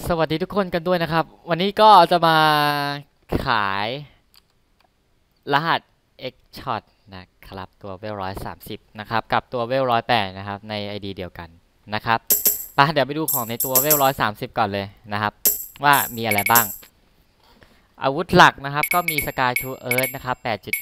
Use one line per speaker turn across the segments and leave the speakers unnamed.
สวัสดีทุกคนกันด้วยนะครับวันนี้ก็จะมาขายรหัส X Shot นะครับตัวเวล130นะครับกับตัวเวล108นะครับใน ID เดียวกันนะครับเดี๋ยวไปดูของในตัวเวล130ก่อนเลยนะครับว่ามีอะไรบ้างอาวุธหลักนะครับก็มี Sky to Earth นะครับ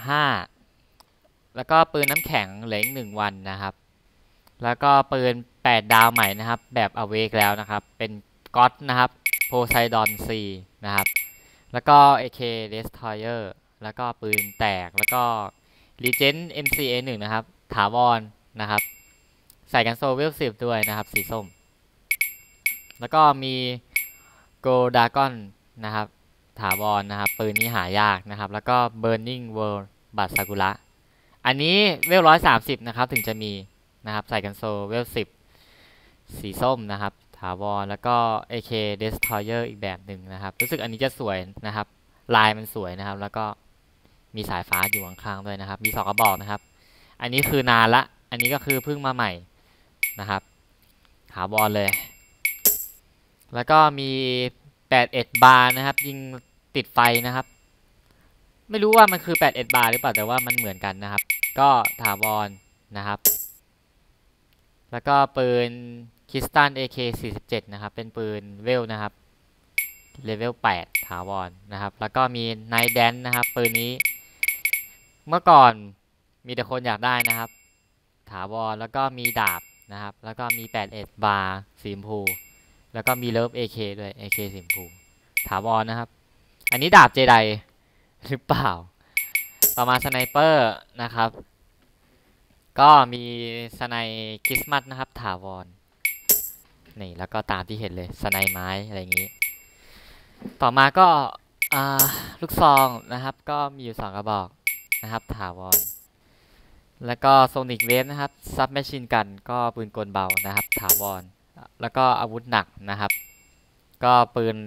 8.5 แล้วก็ปืนน้ำแข็งเหลืออีก1 วันนะครับแล้วก็ปืน8 ดาวใหม่นะครับแบบ Awake แล้วนะครับเป็นก็อดนะครับโพไซดอนซีนะครับแล้วก็ AK Destroyer แล้วก็ปืนแตกแล้วก็ Legend MCA1 นะครับถาวรนะครับใส่กันโซเวล10ด้วยนะครับสีส้มแล้วก็มี Gold Dragon นะครับถาวรนะครับปืนนี้หายากนะครับแล้วก็ Burning World บัตรซากุระอันนี้เวล130นะครับถึงจะมีนะครับใส่กันโซเวล10สีส้มนะครับถาวรแล้วก็ AK Destroyer อีกแบบหนึ่งนะครับรู้สึกอันนี้จะสวยนะครับลายมันสวยนะครับแล้วก็มีสายฟ้าอยู่ข้างๆด้วยนะครับมี2 กระบอกนะครับอันนี้คือนานละอันนี้ก็คือเพิ่งมาใหม่นะครับถาวรเลยแล้วก็มี81 บาร์นะครับยิงติดไฟนะครับไม่รู้ว่ามันคือ81 บาร์หรือเปล่าแต่ว่ามันเหมือนกันนะครับก็ถาวรนะครับแล้วก็ปืนคิสตัน AK47 นะครับเป็นปืนเวลนะครับเลเวล8ถาวรนะครับแล้วก็มีไนท์แดนนะครับปืนนี้เมื่อก่อนมีแต่คนอยากได้นะครับถาวรแล้วก็มีดาบนะครับแล้วก็มี81 บาร์สีชมพูแล้วก็มีเลิฟ AK ด้วย AK สีชมพูถาวรนะครับอันนี้ดาบเจไดหรือเปล่าต่อมาสไนเปอร์นะครับก็มีสไนคริสต์มาสนะครับถาวรนี่แล้วก็ตามที่เห็นเลยสไนไม้อะไรอย่างนี้ต่อมาก็ลูกซองนะครับก็มีอยู่2 กระบอกนะครับถาวรแล้วก็โซนิกเวฟนะครับซับแมชชีนกันก็ปืนกลเบานะครับถาวรแล้วก็อาวุธหนักนะครับก็ปืน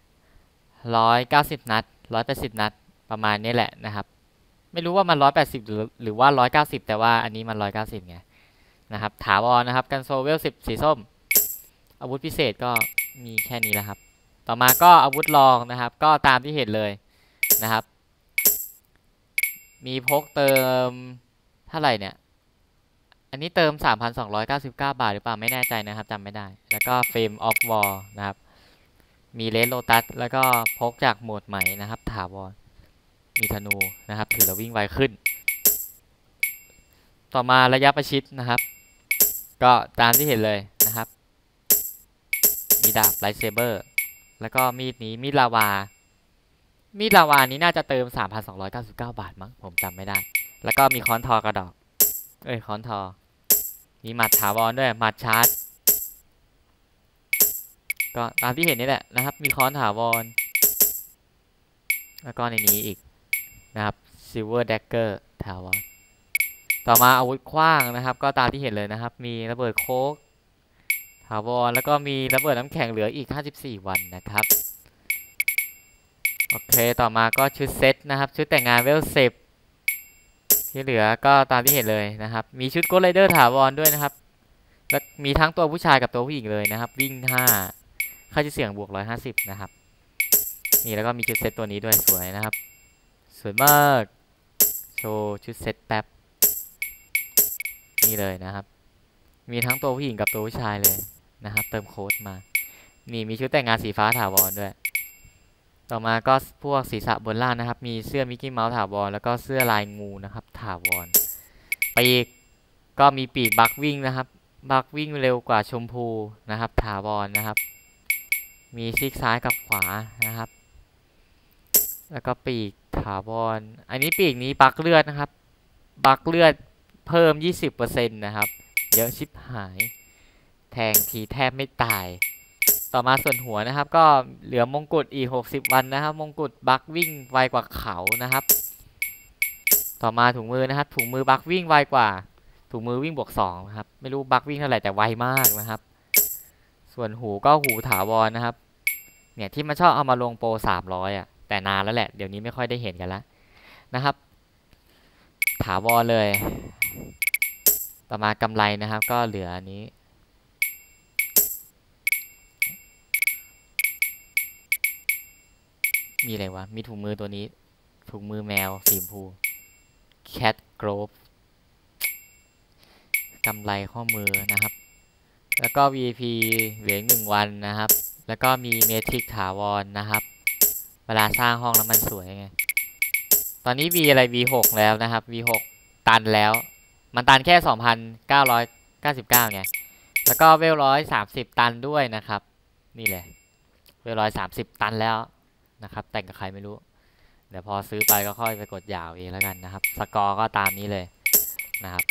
190 นัด180 นัดประมาณนี้แหละนะครับไม่รู้ว่ามัน180หรือว่า190แต่ว่าอันนี้มัน190ไงนะครับถาวรนะครับกันโซเวล10สีส้มอาวุธพิเศษก็มีแค่นี้แหละครับต่อมาก็อาวุธรองนะครับก็ตามที่เห็นเลยนะครับมีพกเติมเท่าไหร่เนี่ยอันนี้เติม 3,299 บาทหรือเปล่าไม่แน่ใจนะครับจำไม่ได้แล้วก็เฟรมออฟวอลนะครับมีเลสโลตัสแล้วก็พกจากโหมดใหม่นะครับถาวรมีธนูนะครับถือแล้ววิ่งไวขึ้นต่อมาระยะประชิดนะครับก็ตามที่เห็นเลยนะครับมีดาบไลท์เซเบอร์แล้วก็มีดนี้มีดลาวานี้น่าจะเติม 3,299 บาทมั้งผมจำไม่ได้แล้วก็มีค้อนทอกระดอกค้อนทอมีหมัดถาวรด้วยหมัดชาร์จก็ตามที่เห็นนี่แหละนะครับมีค้อนถาวรแล้วก็ในนี้อีกนะครับซิลเวอร์แดกเกอร์ถาวรต่อมาอาวุธขว้างนะครับก็ตามที่เห็นเลยนะครับมีระเบิดโค้กถาวรแล้วก็มีระเบิดน้ำแข็งเหลืออีก54 วันนะครับโอเคต่อมาก็ชุดเซตนะครับชุดแต่งงานเวล10ที่เหลือก็ตามที่เห็นเลยนะครับมีชุดโกลไรเดอร์ถาวรด้วยนะครับและมีทั้งตัวผู้ชายกับตัวผู้หญิงเลยนะครับวิ่ง5ค่าชื่อเสียงบวก150นะครับนี่แล้วก็มีชุดเซตตัวนี้ด้วยสวยนะครับสวยมากโชว์ชุดเซตแป๊บนี่เลยนะครับมีทั้งตัวผู้หญิงกับตัวผู้ชายเลยนะครับเติมโค้ดมานี่มีชุดแต่งงานสีฟ้าถาวรด้วยต่อมาก็พวกศีรษะบนล่างนะครับมีเสื้อมิกกี้เมาส์ถาวรแล้วก็เสื้อลายงูนะครับถาวรปีกก็มีปีกบักวิ่งนะครับบักวิ่งเร็วกว่าชมพูนะครับถาวรนะครับมีซีกซ้ายกับขวานะครับแล้วก็ปีกถาวรอันนี้ปีกนี้บักเลือดนะครับบักเลือดเพิ่ม 20% นะครับเยอะชิบหายแทงทีแทบไม่ตายต่อมาส่วนหัวนะครับก็เหลือมงกุฎอีก60 วันนะครับมงกุฎบักวิ่งไวกว่าเขานะครับต่อมาถุงมือนะครับถุงมือบักวิ่งไวกว่าถุงมือวิ่งบวก2นะครับไม่รู้บักวิ่งเท่าไหร่แต่ไวมากนะครับส่วนหูก็หูถาวรนะครับเนี่ยที่มันชอบเอามาลงโปร300อ่ะแต่นานแล้วแหละเดี๋ยวนี้ไม่ค่อยได้เห็นกันแล้วนะครับถาวรเลยต่อมากำไรนะครับก็เหลืออันนี้มีอะไรวะมีถุงมือตัวนี้ถุงมือแมวสีชมพู Cat Grove กำไรข้อมือนะครับแล้วก็ VIP เหลือ1 วันนะครับแล้วก็มีเมทิกถาวรนะครับเวลาสร้างห้องแล้วมันสวยไงตอนนี้ V อะไร V6 แล้วนะครับ V6 ตันแล้วมันตันแค่ 2,999 ไงแล้วก็เวล130ตันด้วยนะครับนี่เลยเวล130ตันแล้วนะครับแต่งกับใครไม่รู้เดี๋ยวพอซื้อไปก็ค่อยไปกดยาวเองแล้วกันนะครับสกอร์ก็ตามนี้เลยนะครับ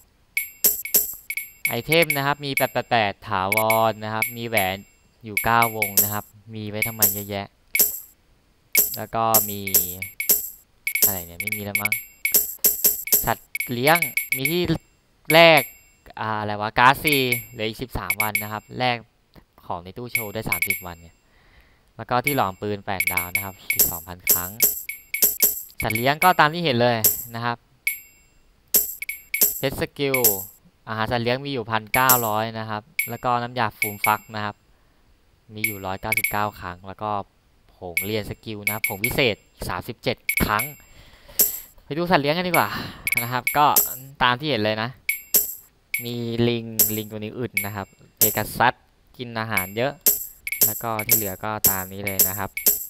ไอเทมนะครับมี888ถาวรนะครับมีแหวนอยู่9 วงนะครับมีไว้ทำไมเยอะแยะแล้วก็มีอะไรเนี่ยไม่มีแล้วมั้งสัตว์เลี้ยงมีที่แลกอะไรวะก๊าซซีเหลืออีก13 วันนะครับแลกของในตู้โชว์ได้30 วันเนี่ยแล้วก็ที่หลอมปืน8 ดาวนะครับ2,000 ครั้งสัตว์เลี้ยงก็ตามที่เห็นเลยนะครับเพชรสกิลอาหารสัตว์เลี้ยงมีอยู่1,900นะครับแล้วก็น้ำยาฟูมฟักนะครับมีอยู่199 ครั้งแล้วก็ผงเรียนสกิลนะผงพิเศษ37 ครั้งไปดูสัตว์เลี้ยงกันดีกว่านะครับก็ตามที่เห็นเลยนะมีลิงตัวนี้อึดนะครับเพกาซัสกินอาหารเยอะแล้วก็ที่เหลือก็ตามนี้เลยนะครับ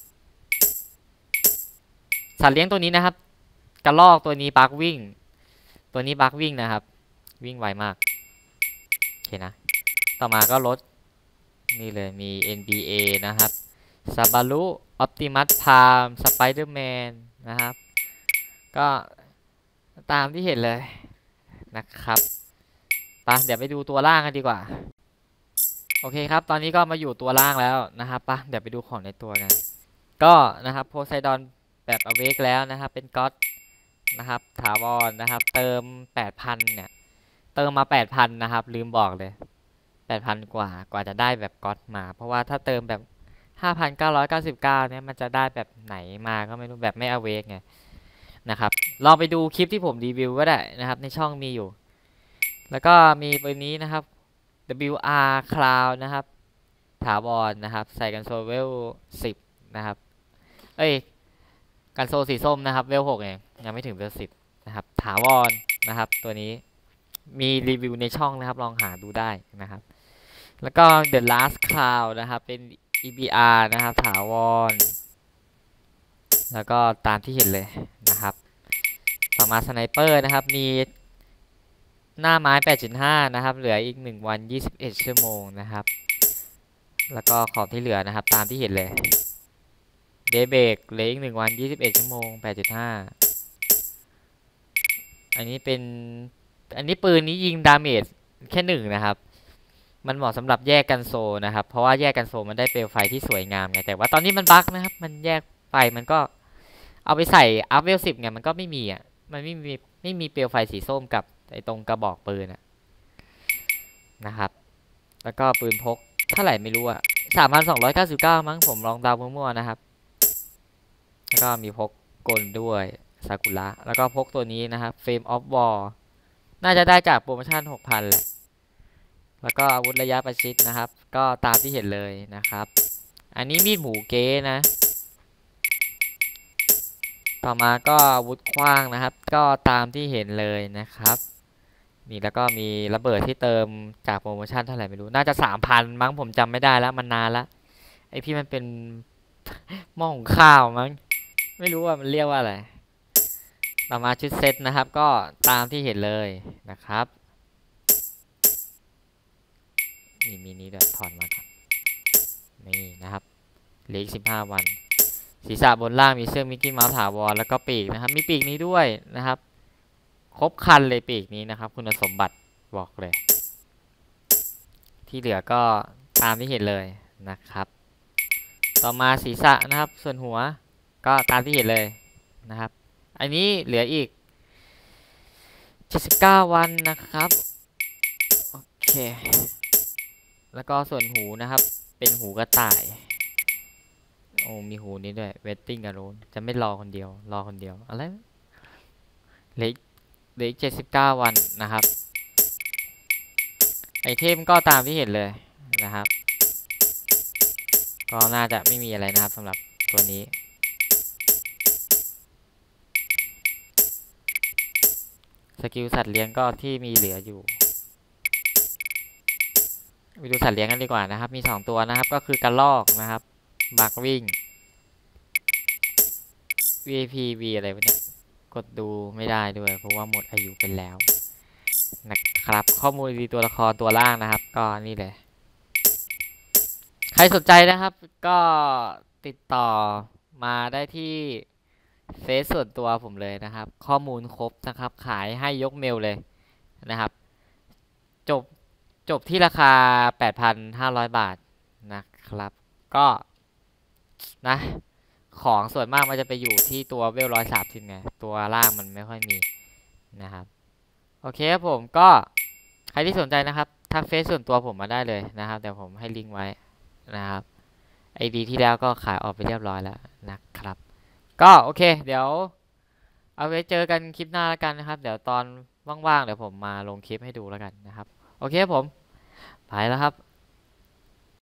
สัตว์เลี้ยงตัวนี้นะครับกระรอกตัวนี้บักวิ่งนะครับวิ่งไวมากโอเคนะต่อมาก็รถนี่เลยมี NBA นะครับซาบารุออปติมัสพามสไปเดอร์แมนนะครับก็ตามที่เห็นเลยนะครับไปเดี๋ยวไปดูตัวล่างกันดีกว่าโอเคครับตอนนี้ก็มาอยู่ตัวล่างแล้วนะครับปะเดี๋ยวไปดูของในตัวกันก็นะครับโพไซดอนแบบอเวกแล้วนะครับเป็นก็อดนะครับถาวรนะครับเติม 8,000 เนี่ยเติมมา 8,000 นะครับลืมบอกเลย 8,000 กว่าจะได้แบบก็อดมาเพราะว่าถ้าเติมแบบ 5,999 เนี่ยมันจะได้แบบไหนมาก็ไม่รู้แบบไม่อเวกไงนะครับลองไปดูคลิปที่ผมรีวิวก็ได้นะครับในช่องมีอยู่แล้วก็มีตัวนี้นะครับ WR Cloud นะครับถาวรนะครับใส่กันโซลเวล10นะครับกันโซลสีส้มนะครับเวล6เองยังไม่ถึงเวล10นะครับถาวรนะครับตัวนี้มีรีวิวในช่องนะครับลองหาดูได้นะครับแล้วก็ The Last Cloud นะครับเป็น EBR นะครับถาวรแล้วก็ตามที่เห็นเลยนะครับต่อมาสไนเปอร์นะครับมีหน้าไม้ 8.5 นะครับเหลืออีก1 วัน 21 ชั่วโมงนะครับแล้วก็ของที่เหลือนะครับตามที่เห็นเลยเดย์เบรกเหลืออีก1 วัน 21 ชั่วโมง 8.5 อันนี้ปืนนี้ยิงดาเมจแค่1นะครับมันเหมาะสำหรับแยกกันโซนะครับเพราะว่าแยกกันโซมันได้เปลวไฟที่สวยงามไงแต่ว่าตอนนี้มันบั๊กนะครับมันแยกไฟมันก็เอาไปใส่อัพเวล10ไงมันก็ไม่มีมันไม่มีเปลวไฟสีส้มกับไอ้ตรงกระบอกปืนนะครับแล้วก็ปืนพกเท่าไหร่ไม่รู้3,299 มั้งผมลองเดามั่วๆนะครับแล้วก็มีพกกลด้วยซากุระแล้วก็พกตัวนี้นะครับเฟรมออฟวอลน่าจะได้จากโปรโมชั่น 6,000 แหละแล้วก็อาวุธระยะประชิดนะครับก็ตามที่เห็นเลยนะครับอันนี้มีดหมูเก๊นะต่อมาก็อาวุธขว้างนะครับก็ตามที่เห็นเลยนะครับนี่แล้วก็มีระเบิดที่เติมจากโปรโมชั่นเท่าไหร่ไม่รู้น่าจะ 3,000 มั้งผมจำไม่ได้แล้วมันนานละไอพี่มันเป็นหม้อหุงข้าวมั้งไม่รู้ว่ามันเรียกว่าอะไรต่อมาชุดเซตนะครับก็ตามที่เห็นเลยนะครับนี่มีนี้เดี๋ยวถอนมาก่อนนี่นะครับเหลืออีก15 วันศีรษะบนล่างมีเสื้อมิกกี้เมาส์ถาวรแล้วก็ปีกนะครับมีปีกนี้ด้วยนะครับครบคันเลยปีกนี้นะครับคุณสมบัติบอกเลยที่เหลือก็ตามที่เห็นเลยนะครับต่อมาศีรษะนะครับส่วนหัวก็ตามที่เห็นเลยนะครับอันนี้เหลืออีก79 วันนะครับโอเคแล้วก็ส่วนหูนะครับเป็นหูกระต่ายโอ้มีหูนี้ด้วย waiting alone จะไม่รอคนเดียวอะไรเหลืออีก79 วันนะครับไอเทมก็ตามที่เห็นเลยนะครับก็น่าจะไม่มีอะไรนะครับสำหรับตัวนี้สกิลสัตว์เลี้ยงก็ที่มีเหลืออยู่ไปดูสัตว์เลี้ยงกันดีกว่านะครับมี2ตัวนะครับก็คือกระรอกนะครับบักวิ่ง VIP V อะไรวะเนี่ยกดดูไม่ได้ด้วยเพราะว่าหมดอายุเป็นแล้วนะครับข้อมูลดีตัวละครตัวล่างนะครับก็นี่เลยใครสนใจนะครับก็ติดต่อมาได้ที่เฟซส่วนตัวผมเลยนะครับข้อมูลครบนะครับขายให้ยกเมลเลยนะครับจบที่ราคา 8,500 บาทนะครับก็นะของส่วนมากมันจะไปอยู่ที่ตัวเวล130ไงตัวล่างมันไม่ค่อยมีนะครับโอเคครับผมก็ใครที่สนใจนะครับทักเฟซส่วนตัวผมมาได้เลยนะครับเดี๋ยวผมให้ลิงก์ไว้นะครับไอดีที่แล้วก็ขายออกไปเรียบร้อยแล้วนะครับก็โอเคเดี๋ยวเอาไว้เจอกันคลิปหน้าแล้วกันนะครับเดี๋ยวตอนว่างๆเดี๋ยวผมมาลงคลิปให้ดูแล้วกันนะครับโอเคครับผมไปแล้วครับ